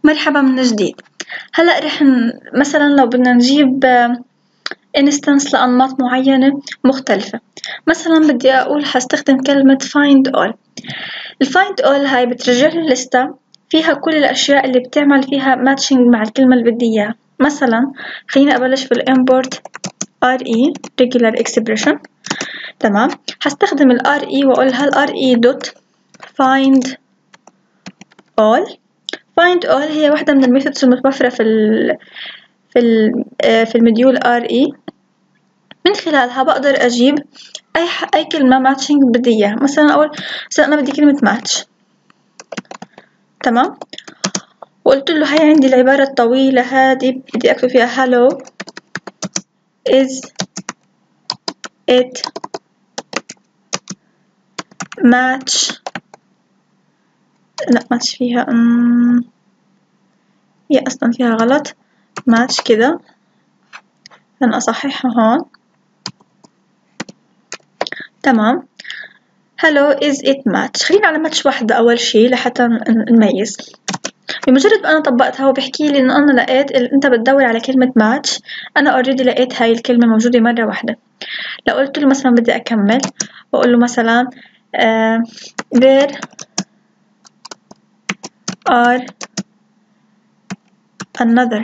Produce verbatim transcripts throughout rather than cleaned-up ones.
مرحبا من جديد. هلأ رح ن... مثلا لو بدنا نجيب instance لأنماط معينة مختلفة، مثلا بدي أقول حستخدم كلمة find all. ال find all هاي بترجع لي لستة فيها كل الأشياء اللي بتعمل فيها matching مع الكلمة اللي بدي إياها. مثلا خليني أبلش بال import re regular expression. تمام، حستخدم ال re وأقولها ال re dot find all. find all هي واحدة من الميثودز المتوفرة في ال في ال في المديول re. من خلالها بقدر أجيب أي أي كلمة matching بدي إياها. مثلا أقول مثلا أنا بدي كلمة match، تمام، وقلت له هاي عندي العبارة الطويلة هذه بدي أكتب فيها hello is it match. لا match فيها أم... هي أصلا فيها غلط match كده، أنا أصححها هون. تمام، hello is it match. خلينا على match واحدة أول شي لحتى نميز. بمجرد ما أنا طبقتها وبحكي لي إنه أنا لقيت ال... أنت بتدور على كلمة match، أنا already لقيت هاي الكلمة موجودة مرة واحدة. لو قلت له مثلا بدي أكمل وأقول له مثلا uh, there are another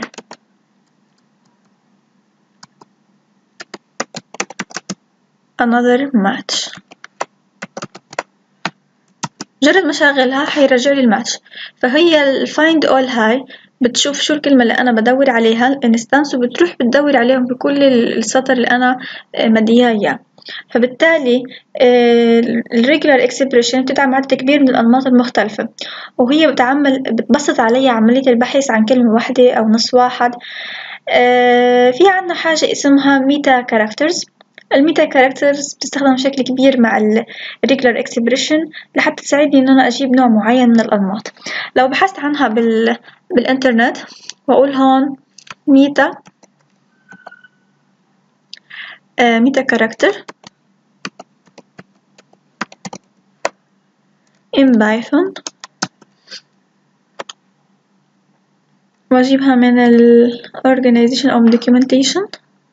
another match. مجرد ما شغلها حيرجع لي الماتش. فهي ال find all هاي بتشوف شو الكلمة اللي أنا بدور عليها الانستانس وبتروح بتدور عليهم بكل السطر اللي أنا مديها إياه. فبالتالي ال regular expression بتدعم عدد كبير من الأنماط المختلفة، وهي بتعمل بتبسط علي عملية البحث عن كلمة واحدة أو نص واحد. في عنا حاجة اسمها meta characters. الميتا كاركترز بتستخدم بشكل كبير مع ال regular expression لحتى تساعدني إن أنا أجيب نوع معين من الأنماط. لو بحثت عنها بال بالإنترنت وأقول هون ميتا آه ميتا كاركتر in Python وأجيبها من ال organization أو documentation.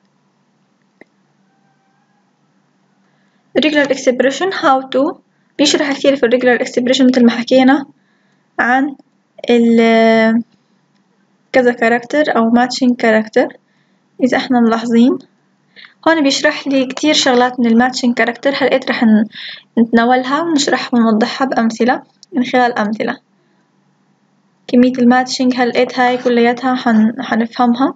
regular expression how to بيشرح كثير في regular expression مثل ما حكينا عن ال كذا كاركتر أو matching كاركتر. إذا إحنا ملاحظين هون بيشرح لي كتير شغلات من الماتشنج كاركتر، هلقيت رح نتناولها ونشرح ونوضحها بأمثلة من خلال أمثلة. كمية الماتشنج هلقيت هاي كلياتها حن... حنفهمها،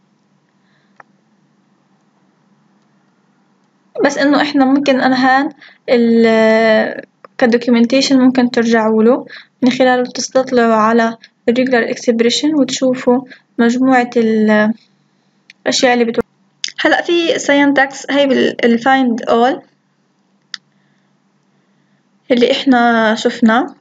بس إنه إحنا ممكن أنا هان ال كدوكيومنتيشن ممكن ترجعوا له من خلاله تستطلعوا على الريجولار اكسبريشن وتشوفوا مجموعة الأشياء اللي بتو... هلأ في syntax هاي بالfind all اللي إحنا شفناه.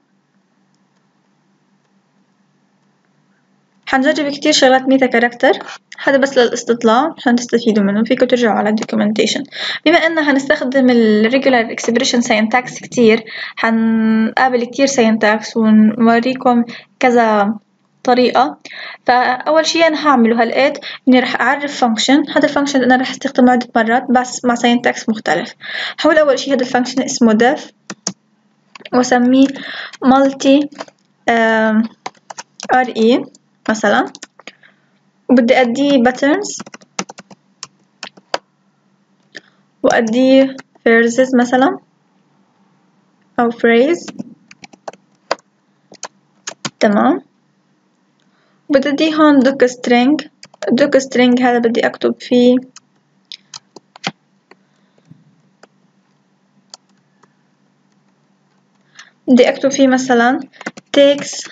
حنجرب كتير شغلات ميتا كاركتر، هذا بس للاستطلاع عشان تستفيدوا منه. فيكم ترجعوا على الدوكيومنتيشن. بما إن هنستخدم ال regular expression syntax كتير، حنقابل كتير syntax ونوريكم كذا طريقة. فأول شي أنا هعمله هلقيت إني رح أعرف function. هذا الفانكشن أنا رح استخدمه عدة مرات بس مع syntax مختلف. هقول أول شي هذا الفانكشن اسمه def وأسميه multi re مثلا، وبدي أديه patterns وأديه phrases مثلا أو phrase. تمام، بدي أديه هون doc string. doc string هذا بدي أكتب فيه بدي أكتب فيه مثلا takes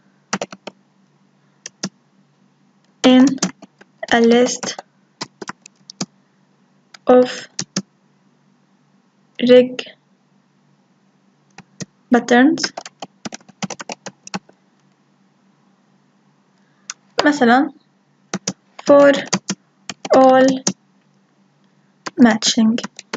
in a list of reg patterns مثلا for all matching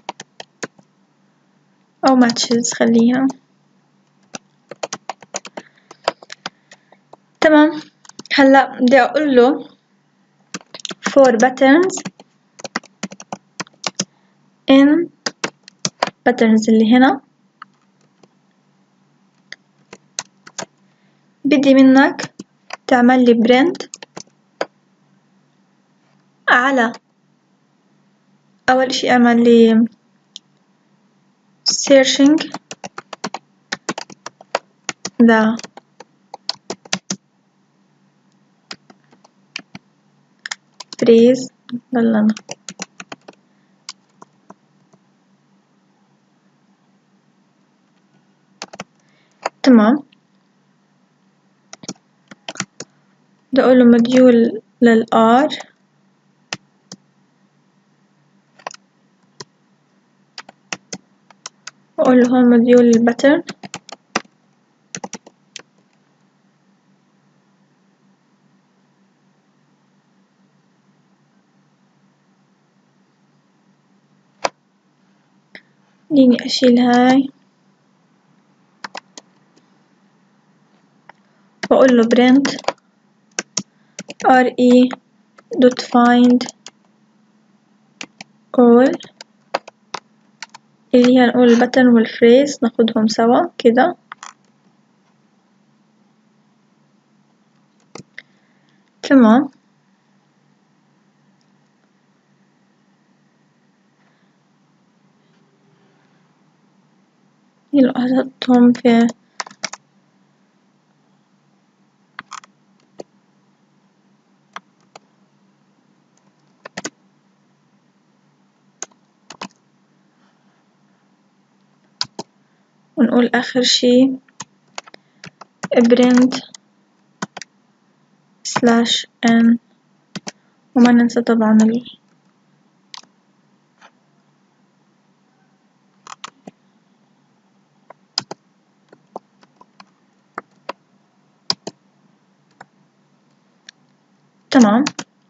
أو matches خليها. تمام، هلا بدي اقول له for patterns in patterns اللي هنا بدي منك تعمل لي print على اول شي اعمل لي searching the phrase ضلنا تمام. بدي اقول له مديول للآر واقول له هون مديول الباترن خليني اشيل هاي واقول له print re dot find all اللي هي نقول الباترن والفريز ناخدهم سوا كده. تمام. يلا هحطهم في ونقول آخر شي print slash n وما ننسى طبعا ال تمام.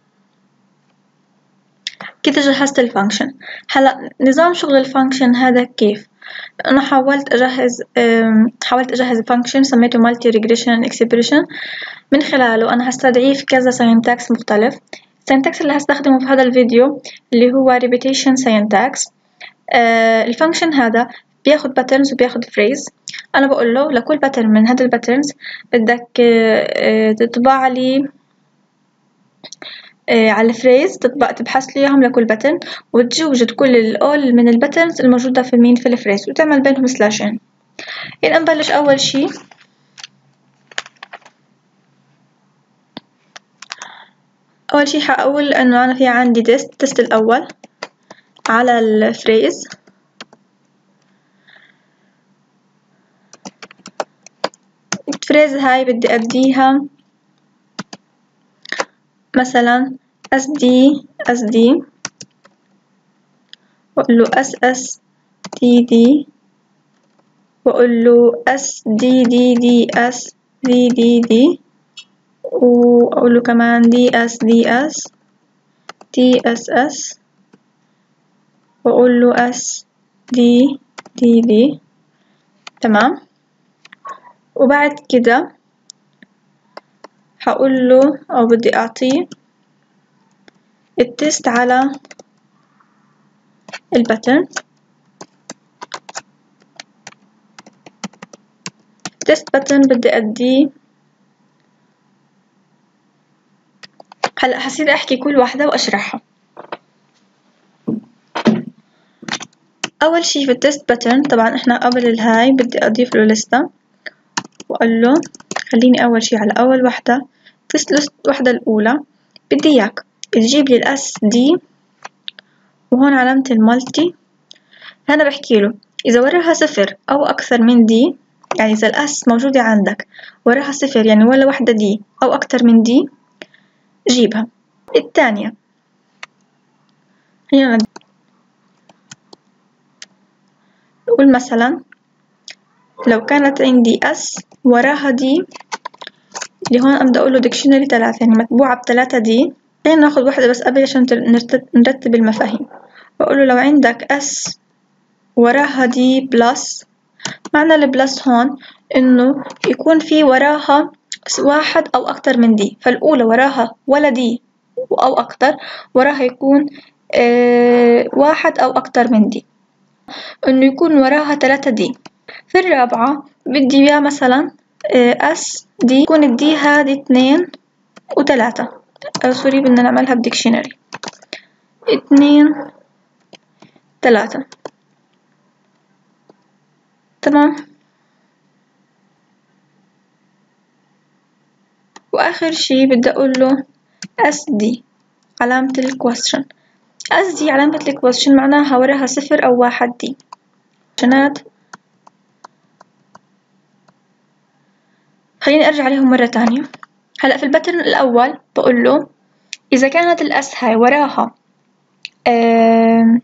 كده جهزت الفانكشن. هلا نظام شغل الفانكشن هذا كيف؟ أنا حاولت أجهز حاولت أجهز فانكشن سميته multi regression expression من خلاله أنا هستدعيه في كذا syntax مختلف. السينتاكس اللي هستخدمه في هذا الفيديو اللي هو repetition syntax. آه الفانكشن هذا بياخد patterns وبياخد phrase. أنا بقول له لكل pattern من هذا الباترنز بدك آه تطبع لي آه على الفريز تطبع تبحث لي اياهم لكل باترن وتوجد كل الاول من الباترنز الموجودة في مين في الفريز وتعمل بينهم سلاشين. يعني نبلش اول شي اول شي حاقول انه انا في عندي تيست تيست الاول على الفريز الفريز هاي بدي اديها مثلا اس دي اس دي واقول له اس اس دي دي واقول له اس دي دي دي اس دي دي دي واقول له كمان دي اس دي اس دي اس اس واقول له اس دي دي دي. تمام. وبعد كده هقول له او بدي اعطيه التست على الباترن تست باترن بدي اديه. هلا حصير احكي كل واحدة واشرحها. اول شي في التست باترن طبعا احنا قبل الهاي بدي اضيف له لستة واقول له خليني اول شي على اول واحدة تست لست واحدة الاولى بدي اياك تجيب لي الاس دي وهون علامة المالتي. هنا بحكي له اذا وراها صفر او اكثر من دي يعني اذا الاس موجودة عندك وراها صفر يعني ولا واحدة دي او اكثر من دي جيبها. الثانية هنا نقول مثلا لو كانت عندي اس وراها دي اللي هون أنا بدي أقوله ديكشنري ثلاثة يعني مطبوعة بثلاثة دي. خلينا ناخد واحدة بس قبل عشان نرتب المفاهيم. بقوله لو عندك اس وراها دي بلس معنى البلس هون إنه يكون في وراها واحد أو أكتر من دي، فالأولى وراها ولا دي أو أكتر، وراها يكون آه واحد أو أكتر من دي، إنه يكون وراها تلاتة دي. في الرابعة بدي إياه مثلا آه اس دي، يكون الدي هذه اتنين وتلاتة، أو سوري بدنا نعملها بديكشنري، اتنين تلاتة. تمام. وآخر شي بدي أقول له اس دي علامة الكويستشن. اس دي علامة الكويستشن معناها وراها صفر أو واحد دي. شنات خليني أرجع عليهم مرة تانية. هلأ في الباترن الأول بقول له إذا كانت الأس هاي وراها آه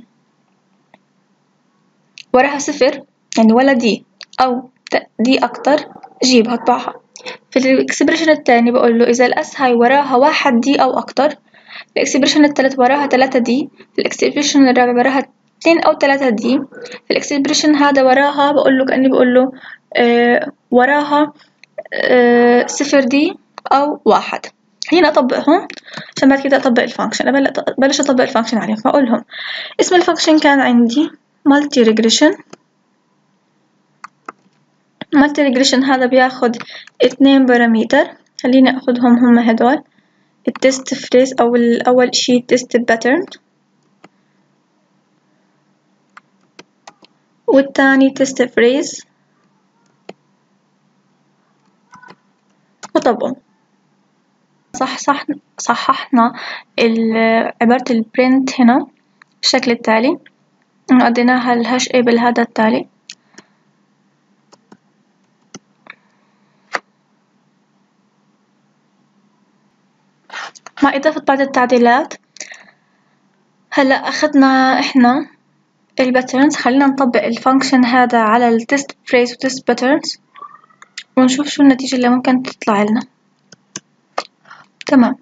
وراها صفر يعني ولا دي أو دي أكتر جيبها اطبعها. في الإكسبريشن التاني بقول له إذا الأس هاي وراها واحد دي أو أكتر. الإكسبريشن التالت وراها تلاتة دي. في الإكسبريشن الرابع وراها اتنين أو تلاتة دي. في الإكسبريشن هذا وراها بقول له كأني بقول له آه وراها آه صفر دي أو واحد. هنا أطبقهم عشان بعد كده أطبق الفانكشن. بلش أطبق الفانكشن عليهم فأقولهم اسم الفانكشن كان عندي multi regression. multi regression هذا بياخد اتنين بارامتر، خليني أخدهم هم هدول التست فريز أو أول شي تست باترن، والتاني تست فريز، وطبعا صح صح صححنا عبارة البرنت هنا بالشكل التالي، أديناها الهاش اي بالهذا التالي. مع إضافة بعض التعديلات. هلأ أخذنا إحنا الباترنز، خلينا نطبق الفانكشن هذا على التست فريز وتست باترنز ونشوف شو النتيجة اللي ممكن تطلع لنا. تمام.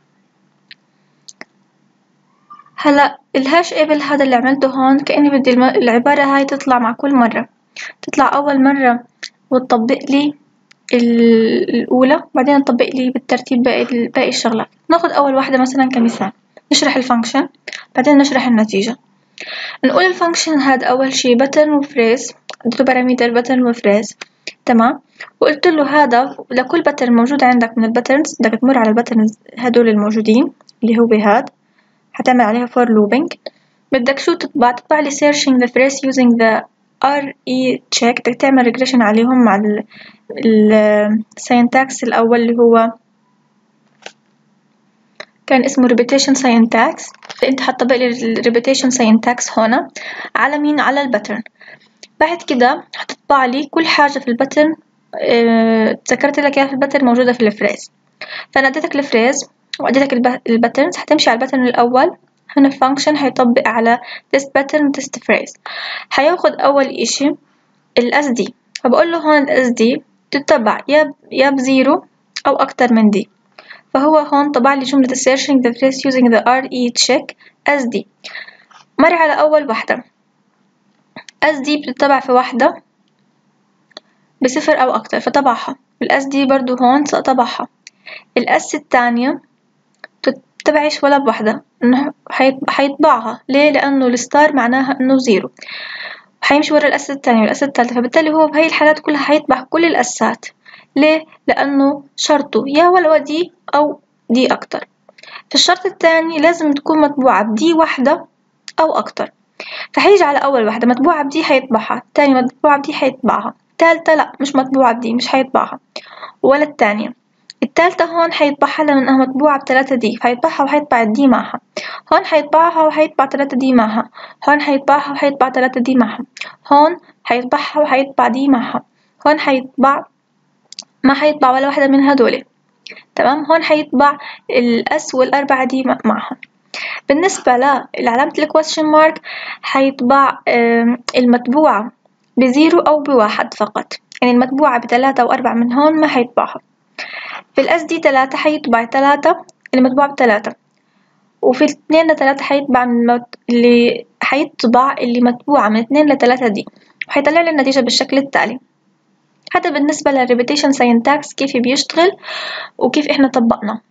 هلأ الهاش ايبل هذا اللي عملته هون كأني بدي العبارة هاي تطلع مع كل مرة، تطلع أول مرة وتطبق لي الأولى بعدين نطبق لي بالترتيب باقي باقي الشغلات. ناخد أول واحدة مثلا كمثال، نشرح الفانكشن بعدين نشرح النتيجة. نقول الفانكشن هذا أول شي باترن وفريز، اديته بارامتر باترن وفريز. تمام. وقلت له هذا لكل باترن موجود عندك من الباترنز بدك تمر على الباترنز هدول الموجودين اللي هو بهاد، هتعمل عليها for looping. بدك شو تطبع؟ تطبع لي searching the phrase using the ار اي check. بدك تعمل regression عليهم مع ال ال syntax الأول اللي هو كان اسمه repetition syntax. فأنت حتطبق لي ال repetition syntax هنا على مين؟ على الباترن. بعد كده هتطبع لي كل حاجة في الباترن اه ذكرت لك اياها في الباترن موجودة في الفريز. فأنا اديتك الفريز واديتك الباترنز، هتمشي على الباترن الأول. هنا الفانكشن هيطبق على test pattern و test phrase. هياخد أول إشي ال S D، فبقول له هون ال S D تتبع يا يا بزيرو أو أكتر من دي. فهو هون طبع لي جملة searching the phrase using the R E check S D. مر على أول واحدة S D بتتبع في واحدة بصفر أو أكتر فطبعها. ال S D برضو هون طبعها. ال S الثانية تتبعش ولا بوحدة، إنه حيطبعها. ليه؟ لأنه الستار معناها إنه زيرو، وحيمشي ورا الأس التانية والأس التالتة، فبالتالي هو بهاي الحالات كلها حيطبع كل الأسات. ليه؟ لأنه شرطه يا ولا دي أو دي أكتر. في الشرط الثاني لازم تكون مطبوعة بدي واحدة أو أكتر، فحيجي على أول واحدة مطبوعة بدي حيطبعها، الثانية مطبوعة بدي حيطبعها، الثالثة لأ مش مطبوعة بدي مش حيطبعها ولا الثانية. التالتة هون حيطبعها لأنها مطبوعة بتلاتة دي، فحيطبعها وحيطبع الدي معها. هون حيطبعها وحيطبع تلاتة دي معها. هون حيطبعها وحيطبع تلاتة دي معها. هون حيطبعها وحيطبع دي معها. هون حيطبع ما حيطبع ولا واحدة من هدول. تمام. هون حيطبع الأس والأربعة دي معها. بالنسبة لعلامة الكويستشن مارك حيطبع المطبوعة بزيرو أو بواحد فقط، يعني المطبوعة بتلاتة أو أربعة من هون ما حيطبعها. في الأس دي تلاتة حيطبع تلاتة اللي مطبوعة بتلاتة، وفي الاثنين لتلاتة حيطبع من اللي حيطبع اللي مطبوعة من اثنين لتلاتة دي، وحيطلع لي النتيجة بالشكل التالي. هذا بالنسبة لل repetition syntax كيف بيشتغل وكيف إحنا طبقنا.